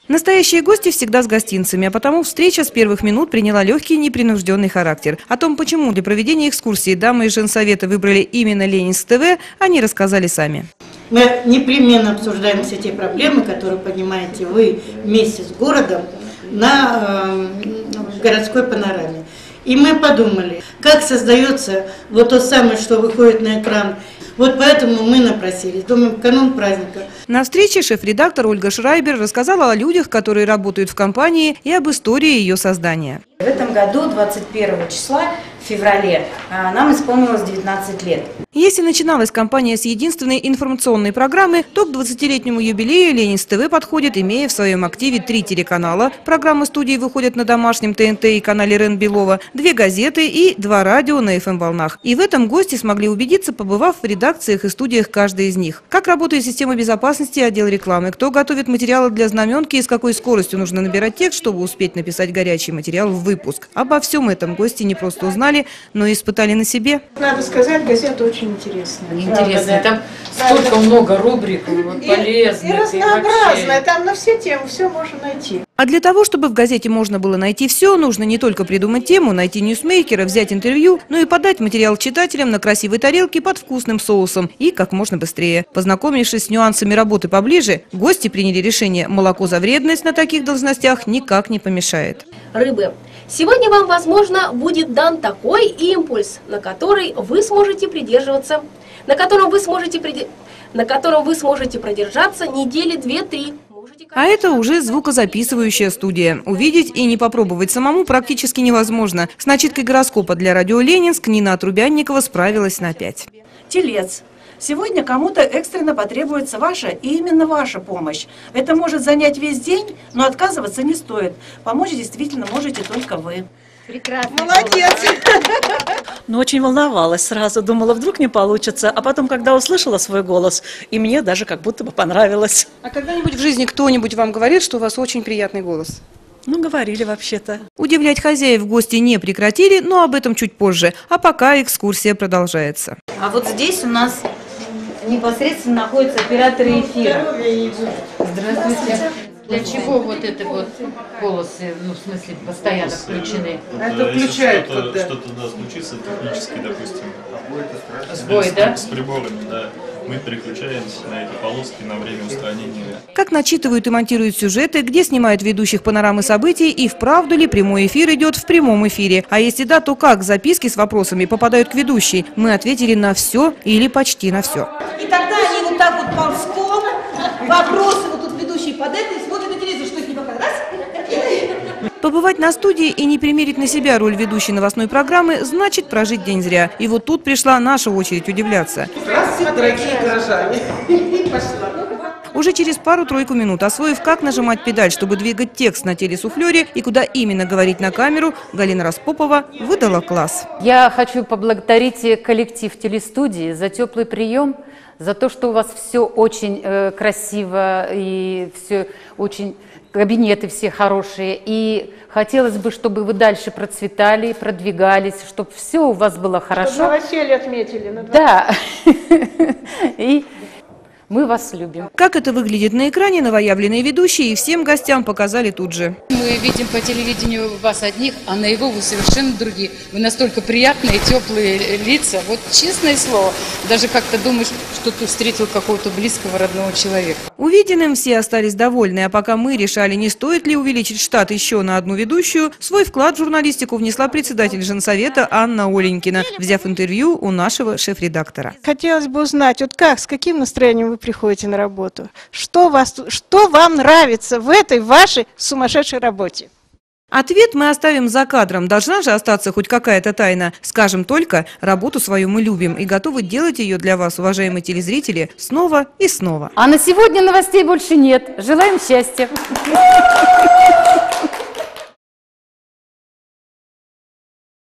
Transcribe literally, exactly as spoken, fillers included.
Настоящие гости всегда с гостинцами, а потому встреча с первых минут приняла легкий непринужденный характер. О том, почему для проведения экскурсии дамы из женсовета выбрали именно Ленинск ТВ, они рассказали сами. Мы непременно обсуждаем все те проблемы, которые поднимаете вы вместе с городом на э, городской панораме. И мы подумали, как создается вот то самое, что выходит на экран. Вот поэтому мы напросились. Думаем, в канун праздника. На встрече шеф-редактор Ольга Шрайбер рассказала о людях, которые работают в компании, и об истории ее создания. В этом году, двадцать первого числа, в феврале, нам исполнилось девятнадцать лет. Если начиналась компания с единственной информационной программы, то к двадцатилетнему юбилею Ленинск ТВ подходит, имея в своем активе три телеканала. Программы студии выходят на домашнем ТНТ и канале РЕН Белова, две газеты и два радио на эф эм-волнах. И в этом гости смогли убедиться, побывав в редакциях и студиях каждой из них. Как работает система безопасности и отдел рекламы, кто готовит материалы для знаменки и с какой скоростью нужно набирать текст, чтобы успеть написать горячий материал в выпуск. Обо всем этом гости не просто узнали, но и испытали на себе. Надо сказать, газета очень интересная. Интересная. Правда, там да. столько много рубрик, полезных. И, и разнообразная, там на все темы все можно найти. А для того, чтобы в газете можно было найти все, нужно не только придумать тему, найти ньюсмейкера, взять интервью, но и подать материал читателям на красивой тарелке под вкусным соусом и как можно быстрее. Познакомившись с нюансами работы поближе, гости приняли решение: молоко за вредность на таких должностях никак не помешает. Рыбы. Сегодня вам, возможно, будет дан такой импульс, на который вы сможете придерживаться, на котором вы сможете, приди... на котором вы сможете продержаться недели две-три. А это уже звукозаписывающая студия. Увидеть и не попробовать самому практически невозможно. С начиткой гороскопа для радио Ленинск Нина Отрубянникова справилась на пять. Телец. Сегодня кому-то экстренно потребуется ваша и именно ваша помощь. Это может занять весь день, но отказываться не стоит. Помочь действительно можете только вы. Прекрасно. Молодец! Но очень волновалась сразу, думала, вдруг не получится. А потом, когда услышала свой голос, и мне даже как будто бы понравилось. А когда-нибудь в жизни кто-нибудь вам говорит, что у вас очень приятный голос? Ну, говорили вообще-то. Удивлять хозяев гости не прекратили, но об этом чуть позже. А пока экскурсия продолжается. А вот здесь у нас непосредственно находятся операторы эфира. Здравствуйте. Для чего вот это вот полосы, ну, в смысле, постоянно включены? Это включает что-то, что-то да, случится технически, допустим, сбой, с, да? С приборами, да. Мы переключаемся на эти полоски на время устранения. Как начитывают и монтируют сюжеты, где снимают ведущих панорамы событий и вправду ли прямой эфир идет в прямом эфире. А если да, то как записки с вопросами попадают к ведущей? Мы ответили на все или почти на все. И тогда они вот так вот ползком, вопросы вот тут ведущий под это и смотрят на телевизор, что их не показать. Раз. Побывать на студии и не примерить на себя роль ведущей новостной программы значит прожить день зря. И вот тут пришла наша очередь удивляться. Здравствуйте, дорогие горожане. Уже через пару-тройку минут, освоив, как нажимать педаль, чтобы двигать текст на телесуфлере и куда именно говорить на камеру, Галина Распопова выдала класс. Я хочу поблагодарить коллектив телестудии за теплый прием, за то, что у вас все очень э, красиво и все очень... Кабинеты все хорошие, и хотелось бы, чтобы вы дальше процветали, продвигались, чтобы все у вас было хорошо. Чтобы новоселье отметили. На да, и мы вас любим. Как это выглядит на экране, новоявленные ведущие и всем гостям показали тут же. Мы видим по телевидению вас одних, а на его вы совершенно другие. Вы настолько приятные, теплые лица. Вот честное слово, даже как-то думаешь, что ты встретил какого-то близкого, родного человека. Увиденным все остались довольны, а пока мы решали, не стоит ли увеличить штат еще на одну ведущую, свой вклад в журналистику внесла председатель женсовета Анна Оленькина, взяв интервью у нашего шеф-редактора. Хотелось бы узнать, вот как, с каким настроением вы приходите на работу? Что, вас, что вам нравится в этой вашей сумасшедшей работе? Ответ мы оставим за кадром. Должна же остаться хоть какая-то тайна. Скажем только, работу свою мы любим и готовы делать ее для вас, уважаемые телезрители, снова и снова. А на сегодня новостей больше нет. Желаем счастья.